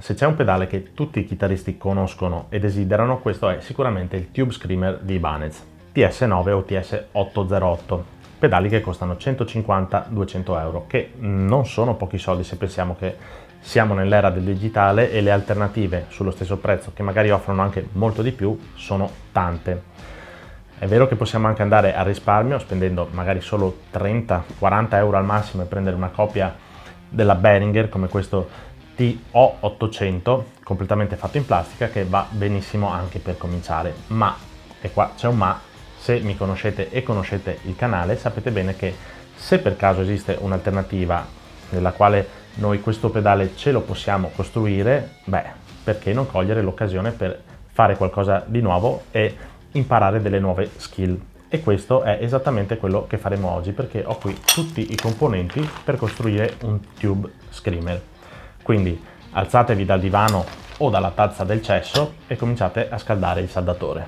Se c'è un pedale che tutti i chitarristi conoscono e desiderano, questo è sicuramente il Tube Screamer di Ibanez, TS9 o TS808, pedali che costano 150-200 euro, che non sono pochi soldi se pensiamo che siamo nell'era del digitale e le alternative sullo stesso prezzo, che magari offrono anche molto di più, sono tante. È vero che possiamo anche andare a risparmio spendendo magari solo 30-40 euro al massimo e prendere una copia della Behringer come questo TO800 completamente fatto in plastica, che va benissimo anche per cominciare, ma, e qua c'è un ma, se mi conoscete e conoscete il canale sapete bene che se per caso esiste un'alternativa nella quale noi questo pedale ce lo possiamo costruire, beh, perché non cogliere l'occasione per fare qualcosa di nuovo e imparare delle nuove skill? E questo è esattamente quello che faremo oggi, perché ho qui tutti i componenti per costruire un Tube Screamer. Quindi alzatevi dal divano o dalla tazza del cesso e cominciate a scaldare il saldatore.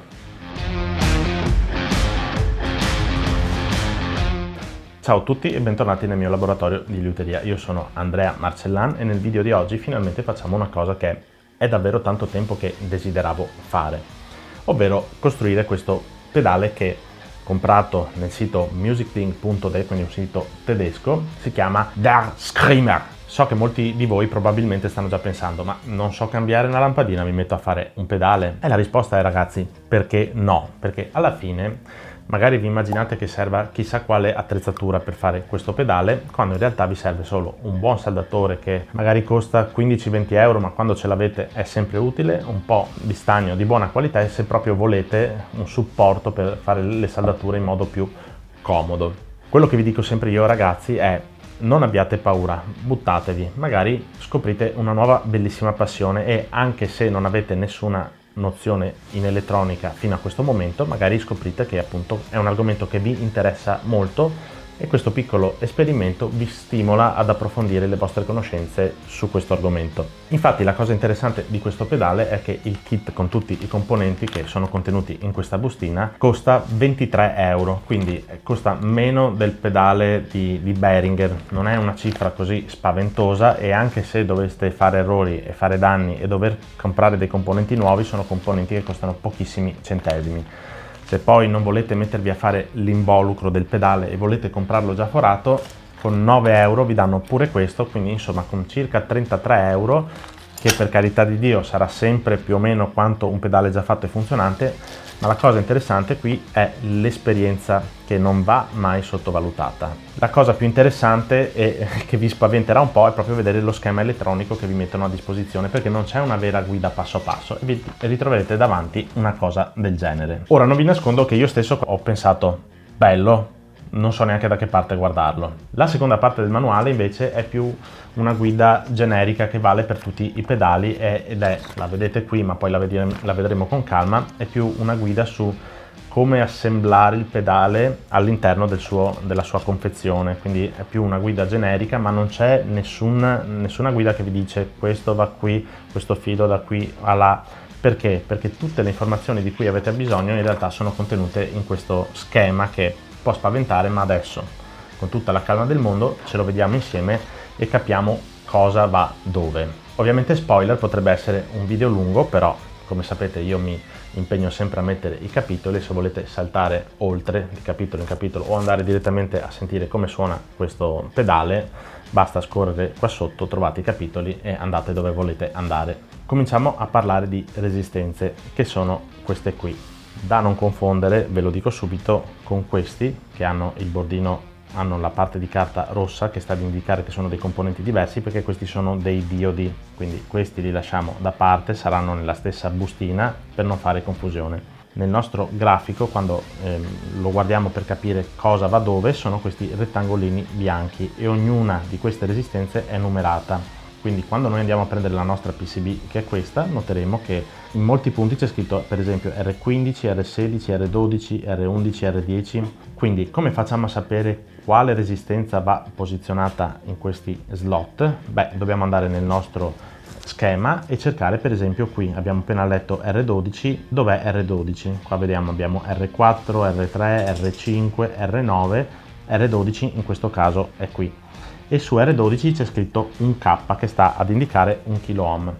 Ciao a tutti e bentornati nel mio laboratorio di liuteria. Io sono Andrea Marcellan e nel video di oggi finalmente facciamo una cosa che è davvero tanto tempo che desideravo fare, ovvero costruire questo pedale che, comprato nel sito musicthing.de, quindi un sito tedesco, si chiama Der Screamer. So che molti di voi probabilmente stanno già pensando: ma non so cambiare una lampadina, mi metto a fare un pedale? E la risposta è, ragazzi, perché no? Perché alla fine magari vi immaginate che serva chissà quale attrezzatura per fare questo pedale, quando in realtà vi serve solo un buon saldatore che magari costa 15-20 euro, ma quando ce l'avete è sempre utile, un po' di stagno di buona qualità e, se proprio volete, un supporto per fare le saldature in modo più comodo. Quello che vi dico sempre io, ragazzi, è: non abbiate paura, buttatevi, magari scoprite una nuova bellissima passione e, anche se non avete nessuna nozione in elettronica fino a questo momento, magari scoprite che appunto è un argomento che vi interessa molto e questo piccolo esperimento vi stimola ad approfondire le vostre conoscenze su questo argomento. Infatti la cosa interessante di questo pedale è che il kit con tutti i componenti che sono contenuti in questa bustina costa 23 euro, quindi costa meno del pedale di Behringer. Non è una cifra così spaventosa e, anche se doveste fare errori e fare danni e dover comprare dei componenti nuovi, sono componenti che costano pochissimi centesimi. Se poi non volete mettervi a fare l'involucro del pedale e volete comprarlo già forato, con 9 euro vi danno pure questo, quindi insomma con circa 33 euro, che per carità di Dio sarà sempre più o meno quanto un pedale già fatto e funzionante, ma la cosa interessante qui è l'esperienza, che non va mai sottovalutata. La cosa più interessante e che vi spaventerà un po' è proprio vedere lo schema elettronico che vi mettono a disposizione, perché non c'è una vera guida passo passo e vi ritroverete davanti una cosa del genere. Ora, non vi nascondo che io stesso ho pensato: bello, non so neanche da che parte guardarlo. La seconda parte del manuale invece è più una guida generica che vale per tutti i pedali ed è, la vedete qui ma poi la vedremo con calma, è più una guida su come assemblare il pedale all'interno della sua confezione, quindi è più una guida generica, ma non c'è nessuna guida che vi dice questo va qui, questo filo da qui a là. Perché? Perché tutte le informazioni di cui avete bisogno in realtà sono contenute in questo schema, che può spaventare, ma adesso con tutta la calma del mondo ce lo vediamo insieme e capiamo cosa va dove. Ovviamente, spoiler, potrebbe essere un video lungo, però come sapete io mi impegno sempre a mettere i capitoli. Se volete saltare oltre di capitolo in capitolo o andare direttamente a sentire come suona questo pedale, basta scorrere qua sotto, trovate i capitoli e andate dove volete andare. Cominciamo a parlare di resistenze, che sono queste qui, da non confondere, ve lo dico subito, con questi che hanno il bordino, hanno la parte di carta rossa che sta ad indicare che sono dei componenti diversi, perché questi sono dei diodi, quindi questi li lasciamo da parte, saranno nella stessa bustina per non fare confusione. Nel nostro grafico, quando lo guardiamo per capire cosa va dove, sono questi rettangolini bianchi e ognuna di queste resistenze è numerata. Quindi quando noi andiamo a prendere la nostra PCB, che è questa, noteremo che in molti punti c'è scritto per esempio R15, R16, R12, R11, R10. Quindi come facciamo a sapere quale resistenza va posizionata in questi slot? Beh, dobbiamo andare nel nostro schema e cercare, per esempio qui abbiamo appena letto R12, dov'è R12? Qua vediamo, abbiamo R4, R3, R5, R9, R12 in questo caso è qui. E su R12 c'è scritto un K che sta ad indicare 1 kΩ.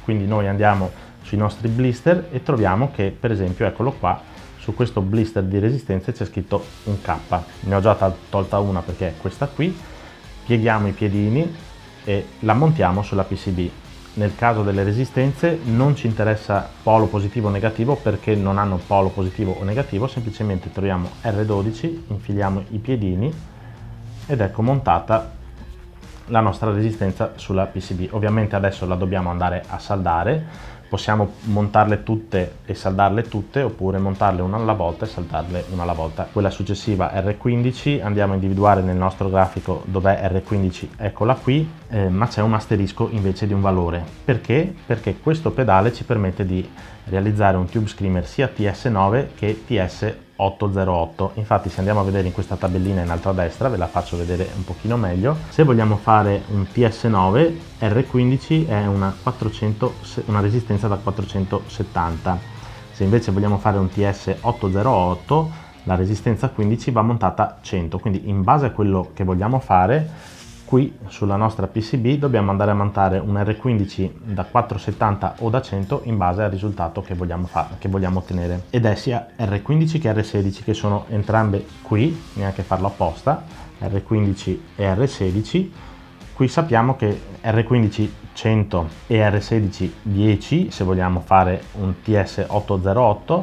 Quindi noi andiamo sui nostri blister e troviamo che, per esempio, eccolo qua, su questo blister di resistenze c'è scritto un K. Ne ho già tolta una perché è questa qui. Pieghiamo i piedini e la montiamo sulla PCB. Nel caso delle resistenze non ci interessa polo positivo o negativo perché non hanno polo positivo o negativo, semplicemente troviamo R12, infiliamo i piedini ed ecco montata la nostra resistenza sulla PCB. Ovviamente adesso la dobbiamo andare a saldare, possiamo montarle tutte e saldarle tutte, oppure montarle una alla volta e saldarle una alla volta. Quella successiva R15, andiamo a individuare nel nostro grafico dov'è R15, eccola qui, ma c'è un asterisco invece di un valore. Perché? Perché questo pedale ci permette di realizzare un tube screamer sia TS9 che TS808. Infatti se andiamo a vedere in questa tabellina in alto a destra, ve la faccio vedere un pochino meglio, se vogliamo fare un TS9 R15 è una resistenza da 470, se invece vogliamo fare un TS808 la resistenza 15 va montata 100, quindi in base a quello che vogliamo fare qui sulla nostra PCB dobbiamo andare a montare un R15 da 470 o da 100 in base al risultato che vogliamo ottenere, ed è sia R15 che R16 che sono entrambe qui, neanche farlo apposta, R15 e R16. Qui sappiamo che R15 100 e R16 10 se vogliamo fare un TS808,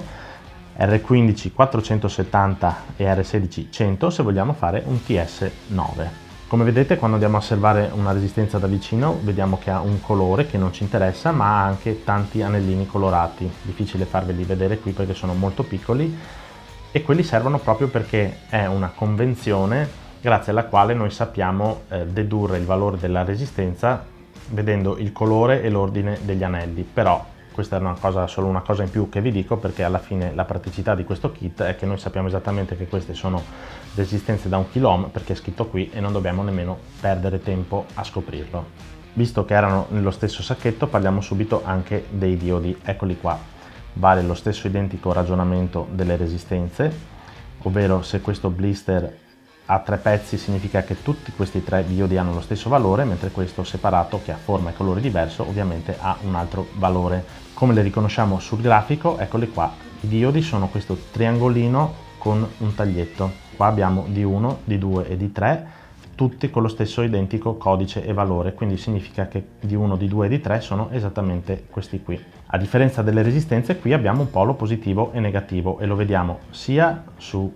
R15 470 e R16 100 se vogliamo fare un TS9. Come vedete, quando andiamo a osservare una resistenza da vicino vediamo che ha un colore che non ci interessa, ma ha anche tanti anellini colorati. Difficile farveli vedere qui perché sono molto piccoli, e quelli servono proprio perché è una convenzione grazie alla quale noi sappiamo dedurre il valore della resistenza vedendo il colore e l'ordine degli anelli. Però questa è solo una cosa in più che vi dico, perché alla fine la praticità di questo kit è che noi sappiamo esattamente che queste sono resistenze da 1 kΩ perché è scritto qui e non dobbiamo nemmeno perdere tempo a scoprirlo. Visto che erano nello stesso sacchetto, parliamo subito anche dei diodi. Eccoli qua. Vale lo stesso identico ragionamento delle resistenze, ovvero se questo blister ha 3 pezzi significa che tutti questi 3 diodi hanno lo stesso valore, mentre questo separato, che ha forma e colore diverso, ovviamente ha un altro valore. Come le riconosciamo sul grafico, eccoli qua. I diodi sono questo triangolino con un taglietto. Qua abbiamo D1, D2 e D3, tutti con lo stesso identico codice e valore, quindi significa che D1, D2 e D3 sono esattamente questi qui. A differenza delle resistenze, qui abbiamo un polo positivo e negativo, e lo vediamo sia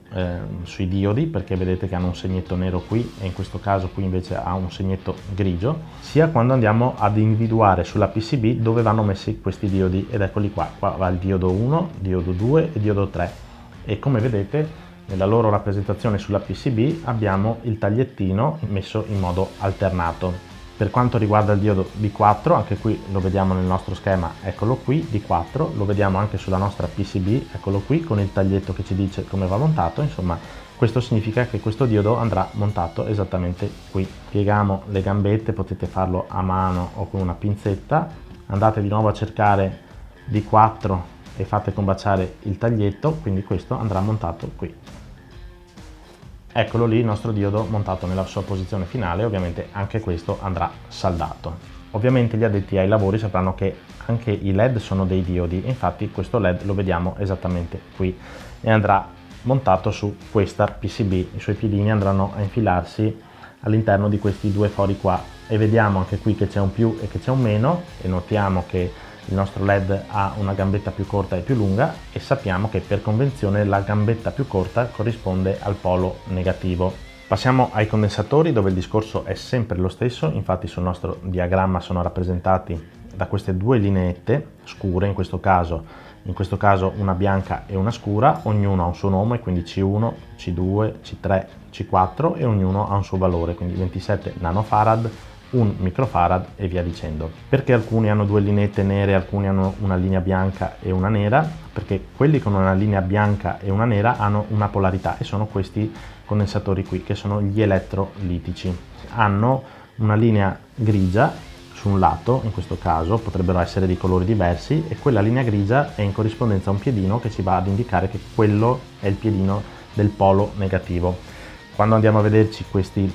sui diodi, perché vedete che hanno un segnetto nero qui e in questo caso qui invece ha un segnetto grigio, sia quando andiamo ad individuare sulla PCB dove vanno messi questi diodi, ed eccoli qua. Qua va il diodo 1, diodo 2 e diodo 3, e come vedete nella loro rappresentazione sulla PCB abbiamo il tagliettino messo in modo alternato. Per quanto riguarda il diodo D4, anche qui lo vediamo nel nostro schema, eccolo qui, D4, lo vediamo anche sulla nostra PCB, eccolo qui, con il taglietto che ci dice come va montato. Insomma, questo significa che questo diodo andrà montato esattamente qui. Pieghiamo le gambette, potete farlo a mano o con una pinzetta, andate di nuovo a cercare D4 e fate combaciare il taglietto, quindi questo andrà montato qui. Eccolo lì il nostro diodo montato nella sua posizione finale. Ovviamente anche questo andrà saldato. Ovviamente gli addetti ai lavori sapranno che anche i LED sono dei diodi, infatti questo LED lo vediamo esattamente qui e andrà montato su questa PCB. I suoi piedini andranno a infilarsi all'interno di questi 2 fori qua, e vediamo anche qui che c'è un più e che c'è un meno, e notiamo che il nostro LED ha una gambetta più corta e più lunga, e sappiamo che per convenzione la gambetta più corta corrisponde al polo negativo. Passiamo ai condensatori, dove il discorso è sempre lo stesso. Infatti sul nostro diagramma sono rappresentati da queste 2 lineette scure, in questo caso una bianca e una scura, ognuno ha un suo nome, quindi C1, C2, C3, C4, e ognuno ha un suo valore, quindi 27 nanofarad, 1 microfarad e via dicendo. Perché alcuni hanno 2 lineette nere, alcuni hanno una linea bianca e una nera? Perché quelli con una linea bianca e una nera hanno una polarità, e sono questi condensatori qui, che sono gli elettrolitici. Hanno una linea grigia su un lato, in questo caso potrebbero essere di colori diversi, e quella linea grigia è in corrispondenza a un piedino che ci va ad indicare che quello è il piedino del polo negativo. Quando andiamo a vederci questi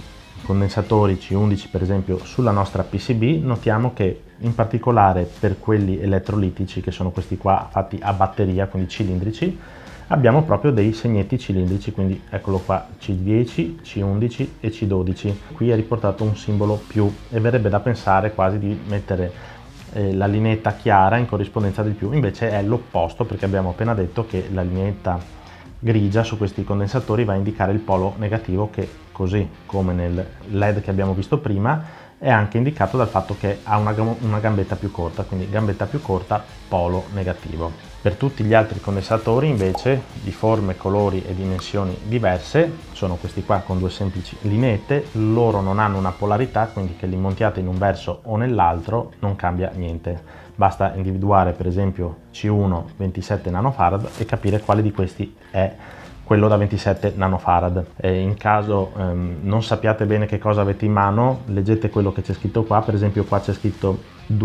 condensatori C11 per esempio sulla nostra PCB, notiamo che in particolare per quelli elettrolitici, che sono questi qua fatti a batteria, quindi cilindrici, abbiamo proprio dei segnetti cilindrici, quindi eccolo qua, C10, C11 e C12. Qui è riportato un simbolo più e verrebbe da pensare quasi di mettere la lineetta chiara in corrispondenza del più, invece è l'opposto, perché abbiamo appena detto che la lineetta grigia su questi condensatori va a indicare il polo negativo, che così come nel LED che abbiamo visto prima è anche indicato dal fatto che ha una gambetta più corta, quindi gambetta più corta, polo negativo. Per tutti gli altri condensatori invece di forme, colori e dimensioni diverse, sono questi qua con due semplici lineette, loro non hanno una polarità, quindi che li montiate in un verso o nell'altro non cambia niente. Basta individuare per esempio C1 27 nanofarad e capire quale di questi è quello da 27 nanofarad. In caso non sappiate bene che cosa avete in mano, leggete quello che c'è scritto qua, per esempio qua c'è scritto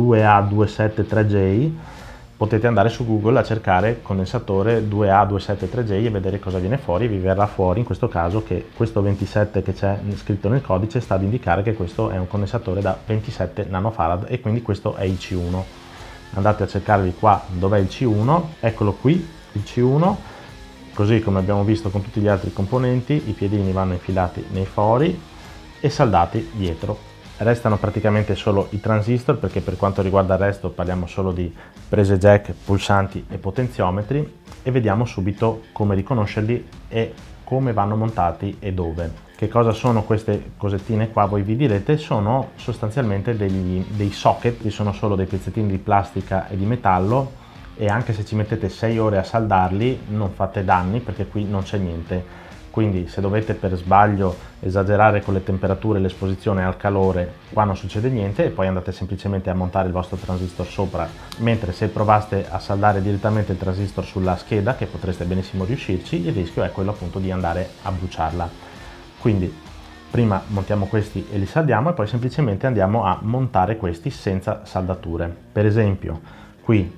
2A273J, potete andare su Google a cercare condensatore 2A273J e vedere cosa viene fuori, vi verrà fuori in questo caso che questo 27 che c'è scritto nel codice sta ad indicare che questo è un condensatore da 27 nanofarad e quindi questo è il C1. Andate a cercarvi qua dov'è il C1, eccolo qui il C1, così come abbiamo visto con tutti gli altri componenti, i piedini vanno infilati nei fori e saldati dietro. Restano praticamente solo i transistor, perché per quanto riguarda il resto parliamo solo di prese jack, pulsanti e potenziometri, e vediamo subito come riconoscerli e come vanno montati e dove. Che cosa sono queste cosettine qua? Voi vi direte, sono sostanzialmente dei socket, che sono solo dei pezzettini di plastica e di metallo, e anche se ci mettete 6 ore a saldarli non fate danni, perché qui non c'è niente. Quindi se dovete per sbaglio esagerare con le temperature e l'esposizione al calore, qua non succede niente e poi andate semplicemente a montare il vostro transistor sopra, mentre se provaste a saldare direttamente il transistor sulla scheda, che potreste benissimo riuscirci, il rischio è quello appunto di andare a bruciarla. Quindi prima montiamo questi e li saldiamo e poi semplicemente andiamo a montare questi senza saldature. Per esempio qui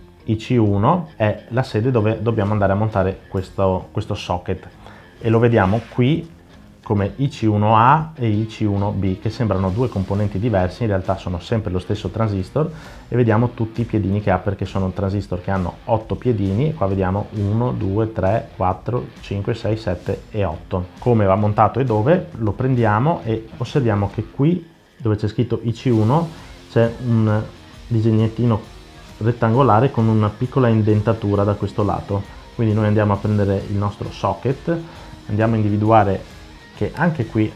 IC1 è la sede dove dobbiamo andare a montare questo socket, e lo vediamo qui come IC1A e IC1B, che sembrano due componenti diversi, in realtà sono sempre lo stesso transistor, e vediamo tutti i piedini che ha, perché sono transistor che hanno 8 piedini, qua vediamo 1, 2, 3, 4, 5, 6, 7 e 8. Come va montato e dove? Lo prendiamo e osserviamo che qui dove c'è scritto IC1 c'è un disegnettino rettangolare con una piccola indentatura da questo lato, quindi noi andiamo a prendere il nostro socket, andiamo a individuare che anche qui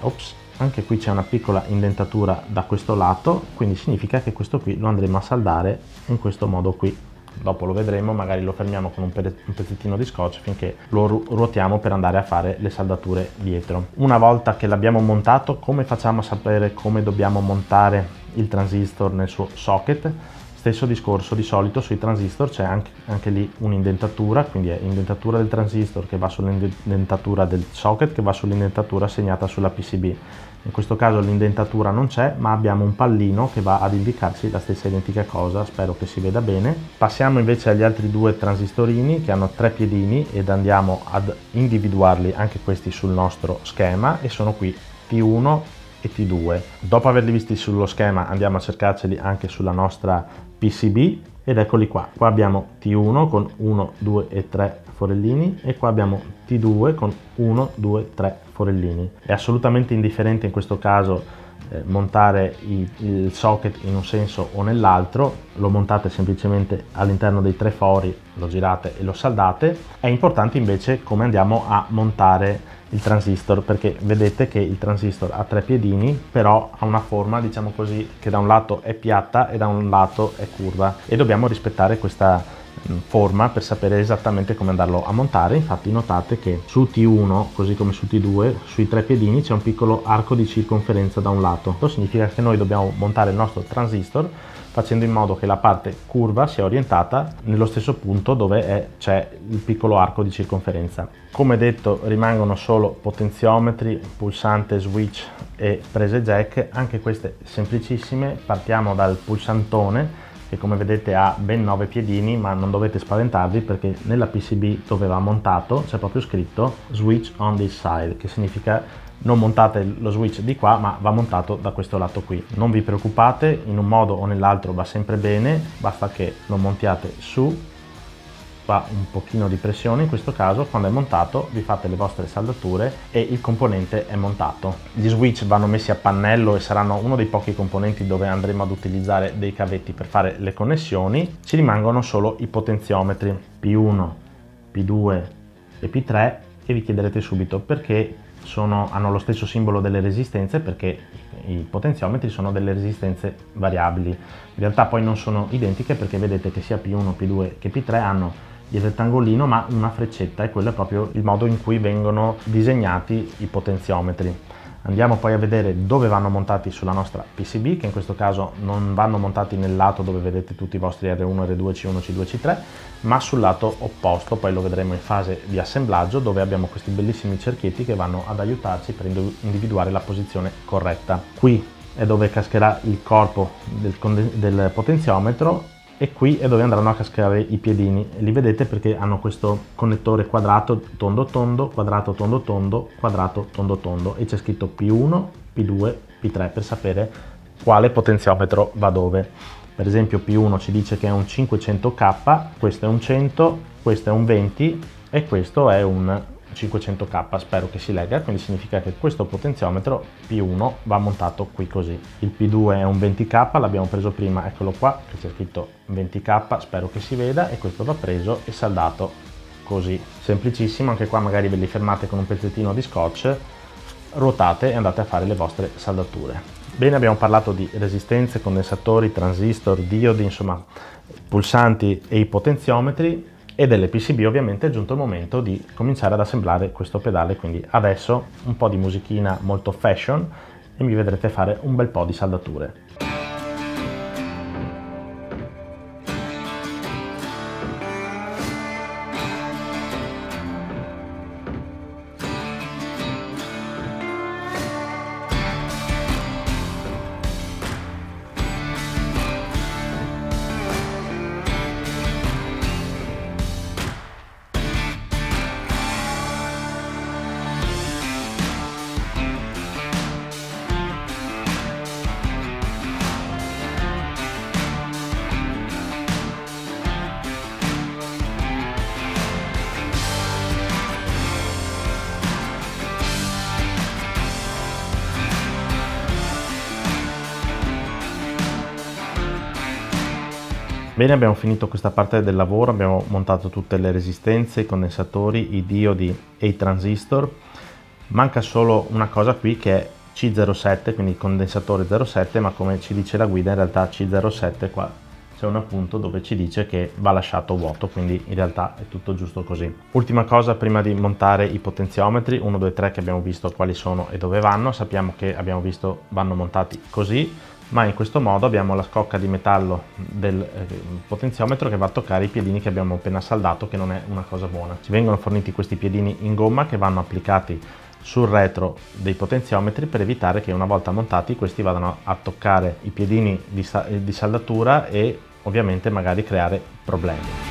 c'è una piccola indentatura da questo lato, quindi significa che questo qui lo andremo a saldare in questo modo qui. Dopo lo vedremo, magari lo fermiamo con un pezzettino di scotch finché lo ruotiamo per andare a fare le saldature dietro. Una volta che l'abbiamo montato, come facciamo a sapere come dobbiamo montare il transistor nel suo socket? Stesso discorso, di solito sui transistor c'è anche lì un'indentatura, quindi è indentatura del transistor che va sull'indentatura del socket che va sull'indentatura segnata sulla PCB. In questo caso l'indentatura non c'è, ma abbiamo un pallino che va ad indicarci la stessa identica cosa, spero che si veda bene. Passiamo invece agli altri due transistorini che hanno 3 piedini ed andiamo ad individuarli anche questi sul nostro schema, e sono qui T1 e T2. Dopo averli visti sullo schema andiamo a cercarceli anche sulla nostra PCB ed eccoli qua. Qua abbiamo T1 con 1, 2 e 3 forellini e qua abbiamo T2 con 1, 2, 3 forellini. È assolutamente indifferente in questo caso montare il socket in un senso o nell'altro, lo montate semplicemente all'interno dei 3 fori, lo girate e lo saldate. È importante invece come andiamo a montare il transistor, perché vedete che il transistor ha 3 piedini, però ha una forma, diciamo così, che da un lato è piatta e da un lato è curva, e dobbiamo rispettare questa forma per sapere esattamente come andarlo a montare. Infatti notate che su T1 così come su T2 sui 3 piedini c'è un piccolo arco di circonferenza da un lato. Questo significa che noi dobbiamo montare il nostro transistor facendo in modo che la parte curva sia orientata nello stesso punto dove c'è il piccolo arco di circonferenza. Come detto, rimangono solo potenziometri, pulsante, switch e prese jack, anche queste semplicissime. Partiamo dal pulsantone che come vedete ha ben 9 piedini, ma non dovete spaventarvi perché nella PCB dove va montato c'è proprio scritto switch on this side, che significa non montate lo switch di qua, ma va montato da questo lato qui. Non vi preoccupate, in un modo o nell'altro va sempre bene, basta che lo montiate su, fa un pochino di pressione. In questo caso, quando è montato, vi fate le vostre saldature e il componente è montato. Gli switch vanno messi a pannello e saranno uno dei pochi componenti dove andremo ad utilizzare dei cavetti per fare le connessioni. Ci rimangono solo i potenziometri P1, P2 e P3 e vi chiederete subito perché hanno lo stesso simbolo delle resistenze, perché i potenziometri sono delle resistenze variabili. In realtà poi non sono identiche, perché vedete che sia P1, P2 che P3 hanno il rettangolino ma una freccetta, e quello è proprio il modo in cui vengono disegnati i potenziometri. Andiamo poi a vedere dove vanno montati sulla nostra PCB, che in questo caso non vanno montati nel lato dove vedete tutti i vostri R1, R2, C1, C2, C3, ma sul lato opposto. Poi lo vedremo in fase di assemblaggio, dove abbiamo questi bellissimi cerchietti che vanno ad aiutarci per individuare la posizione corretta. Qui è dove cascherà il corpo del potenziometro, e qui è dove andranno a cascare i piedini. Li vedete perché hanno questo connettore quadrato tondo tondo, quadrato tondo tondo, quadrato tondo tondo, e c'è scritto P1, P2, P3 per sapere quale potenziometro va dove. Per esempio P1 ci dice che è un 500K, questo è un 100, questo è un 20 e questo è un 500K, spero che si legga, quindi significa che questo potenziometro P1 va montato qui così. Il P2 è un 20K, l'abbiamo preso prima, eccolo qua che c'è scritto 20K, spero che si veda, e questo va preso e saldato così. Semplicissimo, anche qua magari ve li fermate con un pezzettino di scotch, ruotate e andate a fare le vostre saldature. Bene, abbiamo parlato di resistenze, condensatori, transistor, diodi, insomma pulsanti e i potenziometri. E delle PCB. Ovviamente è giunto il momento di cominciare ad assemblare questo pedale, quindi adesso un po' di musichina molto fashion e mi vedrete fare un bel po' di saldature. Bene, abbiamo finito questa parte del lavoro, abbiamo montato tutte le resistenze, i condensatori, i diodi e i transistor. Manca solo una cosa qui che è C07, quindi il condensatore 07, ma come ci dice la guida in realtà C07 qua c'è un appunto dove ci dice che va lasciato vuoto, quindi in realtà è tutto giusto così. Ultima cosa prima di montare i potenziometri, 1, 2, 3 che abbiamo visto quali sono e dove vanno, sappiamo che abbiamo visto vanno montati così, ma in questo modo abbiamo la scocca di metallo del potenziometro che va a toccare i piedini che abbiamo appena saldato, che non è una cosa buona. Ci vengono forniti questi piedini in gomma che vanno applicati sul retro dei potenziometri per evitare che una volta montati questi vadano a toccare i piedini di saldatura e ovviamente magari creare problemi.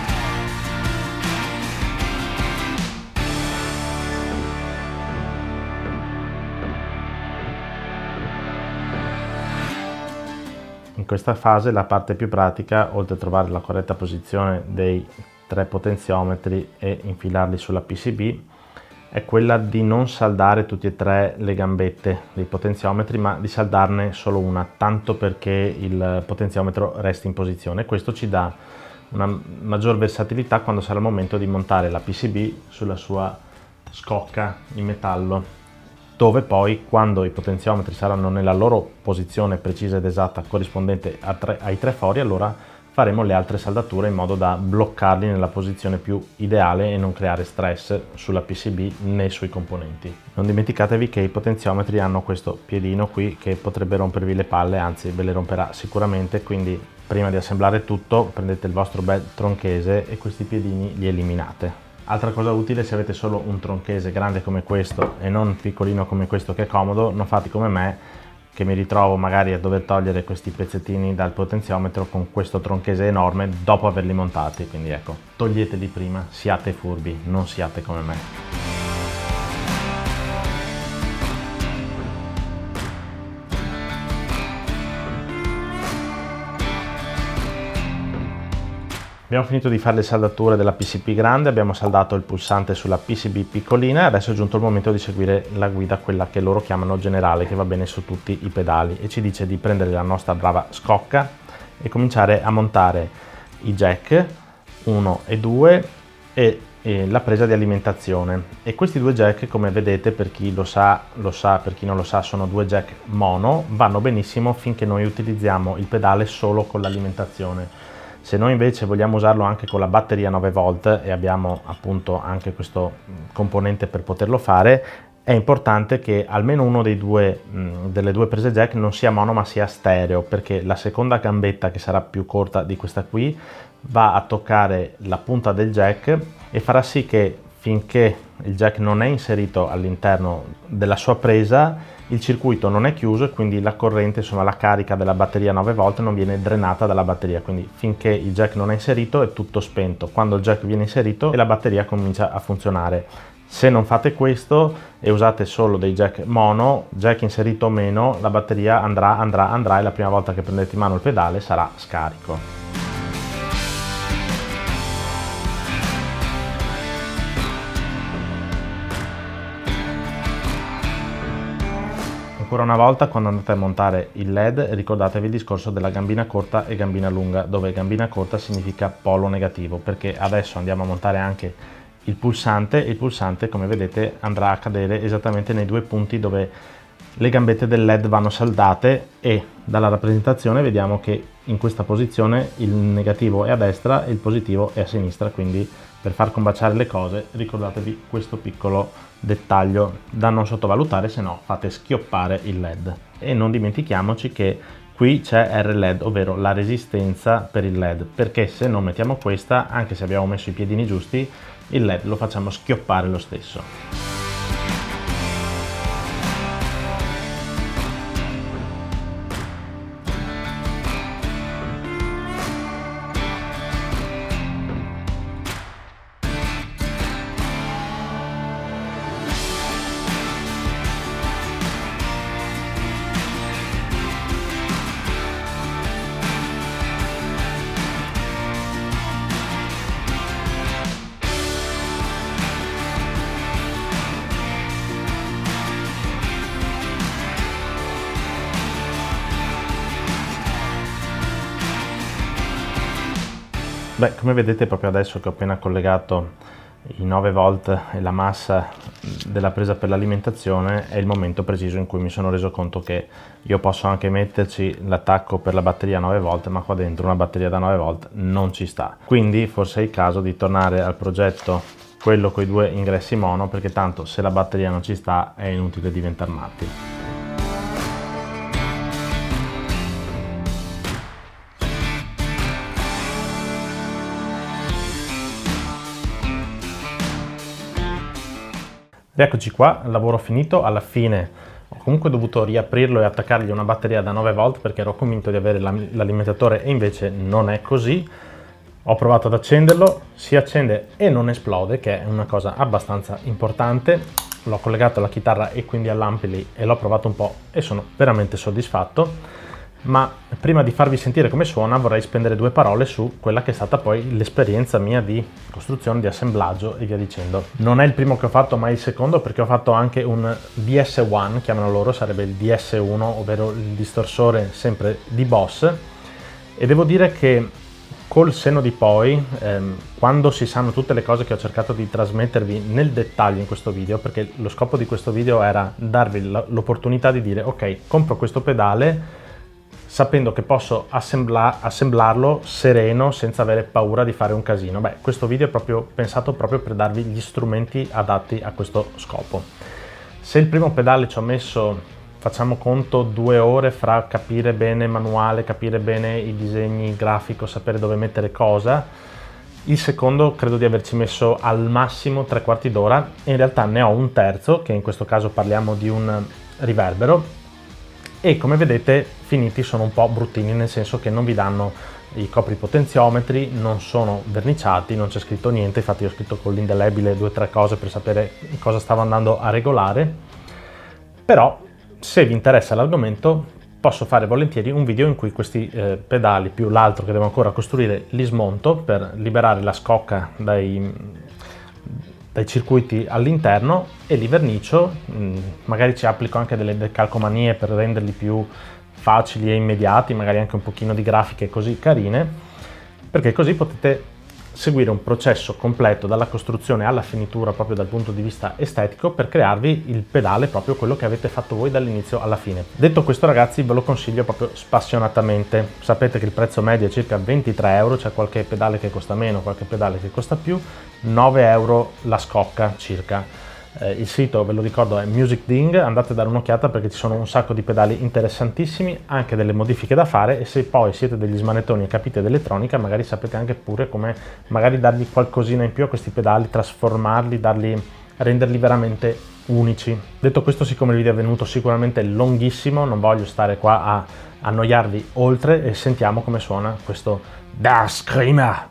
In questa fase la parte più pratica, oltre a trovare la corretta posizione dei 3 potenziometri e infilarli sulla PCB, è quella di non saldare tutti e 3 le gambette dei potenziometri, ma di saldarne solo una, tanto perché il potenziometro resti in posizione. Questo ci dà una maggior versatilità quando sarà il momento di montare la PCB sulla sua scocca in metallo, dove poi quando i potenziometri saranno nella loro posizione precisa ed esatta corrispondente ai 3 fori, allora faremo le altre saldature in modo da bloccarli nella posizione più ideale e non creare stress sulla PCB né sui componenti. Non dimenticatevi che i potenziometri hanno questo piedino qui che potrebbe rompervi le palle, anzi ve le romperà sicuramente, quindi prima di assemblare tutto prendete il vostro bel tronchese e questi piedini li eliminate. Altra cosa utile, se avete solo un tronchese grande come questo e non piccolino come questo che è comodo, non fate come me che mi ritrovo magari a dover togliere questi pezzettini dal potenziometro con questo tronchese enorme dopo averli montati, quindi ecco, toglieteli prima, siate furbi, non siate come me. Abbiamo finito di fare le saldature della PCB grande, abbiamo saldato il pulsante sulla PCB piccolina e adesso è giunto il momento di seguire la guida, quella che loro chiamano generale, che va bene su tutti i pedali, e ci dice di prendere la nostra brava scocca e cominciare a montare i jack 1 e 2 e la presa di alimentazione. E questi due jack, come vedete, per chi lo sa, per chi non lo sa, sono due jack mono, vanno benissimo finché noi utilizziamo il pedale solo con l'alimentazione. Se noi invece vogliamo usarlo anche con la batteria 9 volt e abbiamo appunto anche questo componente per poterlo fare, è importante che almeno uno delle due prese jack non sia mono ma sia stereo, perché la seconda gambetta, che sarà più corta di questa qui, va a toccare la punta del jack e farà sì che finché il jack non è inserito all'interno della sua presa il circuito non è chiuso e quindi la corrente, insomma la carica della batteria 9 volt non viene drenata dalla batteria, quindi finché il jack non è inserito è tutto spento. Quando il jack viene inserito e la batteria comincia a funzionare. Se non fate questo e usate solo dei jack mono, jack inserito o meno, la batteria andrà e la prima volta che prendete in mano il pedale sarà scarico. Ancora una volta, quando andate a montare il LED, ricordatevi il discorso della gambina corta e gambina lunga, dove gambina corta significa polo negativo, perché adesso andiamo a montare anche il pulsante e il pulsante, come vedete, andrà a cadere esattamente nei due punti dove le gambette del LED vanno saldate, e dalla rappresentazione vediamo che in questa posizione il negativo è a destra e il positivo è a sinistra, quindi per far combaciare le cose ricordatevi questo piccolo dettaglio da non sottovalutare, se no fate schioppare il LED. E non dimentichiamoci che qui c'è RLED, ovvero la resistenza per il LED, perché se non mettiamo questa, anche se abbiamo messo i piedini giusti, il LED lo facciamo schioppare lo stesso. Beh, come vedete proprio adesso che ho appena collegato i 9 volt e la massa della presa per l'alimentazione, è il momento preciso in cui mi sono reso conto che io posso anche metterci l'attacco per la batteria 9 volt, ma qua dentro una batteria da 9 volt non ci sta. Quindi forse è il caso di tornare al progetto, quello con i due ingressi mono, perché tanto se la batteria non ci sta è inutile diventare matti. Eccoci qua, lavoro finito. Alla fine ho comunque dovuto riaprirlo e attaccargli una batteria da 9 volt perché ero convinto di avere l'alimentatore e invece non è così. Ho provato ad accenderlo, si accende e non esplode, che è una cosa abbastanza importante. L'ho collegato alla chitarra e quindi all'ampli e l'ho provato un po' e sono veramente soddisfatto. Ma prima di farvi sentire come suona vorrei spendere due parole su quella che è stata poi l'esperienza mia di costruzione, di assemblaggio e via dicendo. Non è il primo che ho fatto ma il secondo, perché ho fatto anche un DS1, chiamano loro, sarebbe il DS1, ovvero il distorsore sempre di Boss, e devo dire che col senno di poi, quando si sanno tutte le cose che ho cercato di trasmettervi nel dettaglio in questo video, perché lo scopo di questo video era darvi l'opportunità di dire ok, compro questo pedale sapendo che posso assemblarlo sereno senza avere paura di fare un casino. Beh, questo video è proprio pensato proprio per darvi gli strumenti adatti a questo scopo. Se il primo pedale ci ho messo, facciamo conto, 2 ore fra capire bene il manuale, capire bene i disegni, il grafico, sapere dove mettere cosa, il secondo credo di averci messo al massimo 3/4 d'ora, e in realtà ne ho un terzo, che in questo caso parliamo di un riverbero, e come vedete finiti sono un po' bruttini, nel senso che non vi danno i copri-potenziometri, non sono verniciati, non c'è scritto niente. Infatti io ho scritto con l'indelebile 2 o 3 cose per sapere cosa stavo andando a regolare. Però se vi interessa l'argomento posso fare volentieri un video in cui questi pedali più l'altro che devo ancora costruire li smonto per liberare la scocca dai circuiti all'interno e li vernicio, magari ci applico anche delle calcomanie per renderli più facili e immediati, magari anche un pochino di grafiche così carine, perché così potete seguire un processo completo dalla costruzione alla finitura proprio dal punto di vista estetico per crearvi il pedale proprio quello che avete fatto voi dall'inizio alla fine. Detto questo ragazzi, ve lo consiglio proprio spassionatamente. Sapete che il prezzo medio è circa 23 euro, c'è qualche pedale che costa meno, qualche pedale che costa più, 9 euro la scocca circa. Il sito, ve lo ricordo, è Music Ding, andate a dare un'occhiata perché ci sono un sacco di pedali interessantissimi, anche delle modifiche da fare, e se poi siete degli smanettoni e capite d'elettronica magari sapete anche pure come magari dargli qualcosina in più a questi pedali, trasformarli, renderli veramente unici. Detto questo, siccome il video è venuto sicuramente lunghissimo, non voglio stare qua a annoiarvi oltre e sentiamo come suona questo Das Screamer.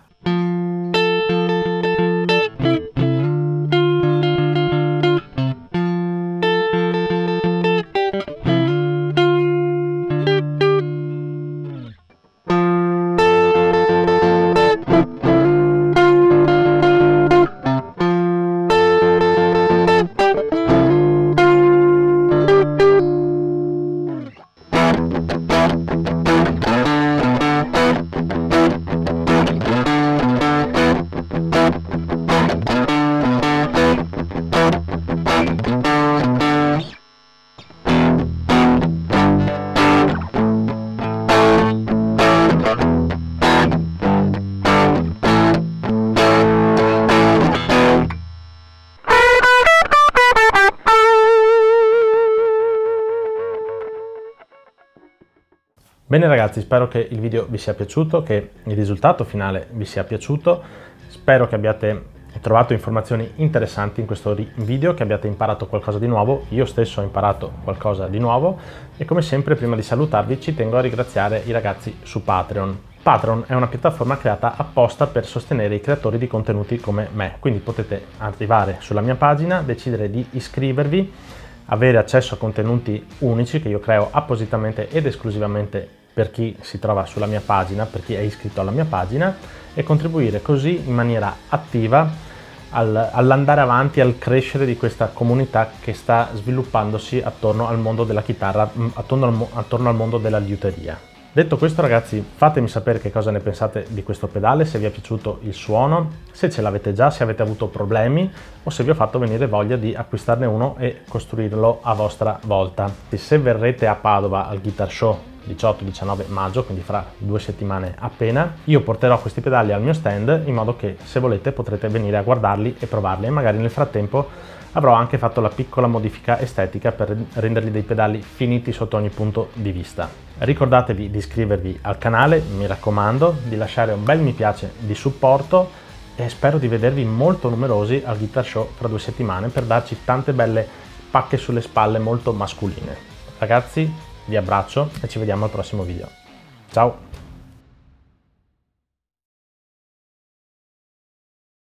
Bene ragazzi, spero che il video vi sia piaciuto, che il risultato finale vi sia piaciuto, spero che abbiate trovato informazioni interessanti in questo video, che abbiate imparato qualcosa di nuovo, io stesso ho imparato qualcosa di nuovo e come sempre prima di salutarvi ci tengo a ringraziare i ragazzi su Patreon. Patreon è una piattaforma creata apposta per sostenere i creatori di contenuti come me, quindi potete arrivare sulla mia pagina, decidere di iscrivervi, avere accesso a contenuti unici che io creo appositamente ed esclusivamente per chi si trova sulla mia pagina, per chi è iscritto alla mia pagina, e contribuire così in maniera attiva all'andare avanti, al crescere di questa comunità che sta sviluppandosi attorno al mondo della chitarra, attorno al mondo della liuteria. Detto questo ragazzi, fatemi sapere che cosa ne pensate di questo pedale, se vi è piaciuto il suono, se ce l'avete già, se avete avuto problemi o se vi ho fatto venire voglia di acquistarne uno e costruirlo a vostra volta. Se verrete a Padova al Guitar Show 18-19 maggio, quindi fra 2 settimane appena, io porterò questi pedali al mio stand in modo che se volete potrete venire a guardarli e provarli e magari nel frattempo avrò anche fatto la piccola modifica estetica per renderli dei pedali finiti sotto ogni punto di vista. Ricordatevi di iscrivervi al canale, mi raccomando, di lasciare un bel mi piace di supporto e spero di vedervi molto numerosi al Guitar Show fra 2 settimane per darci tante belle pacche sulle spalle molto mascoline. Ragazzi, vi abbraccio e ci vediamo al prossimo video. Ciao!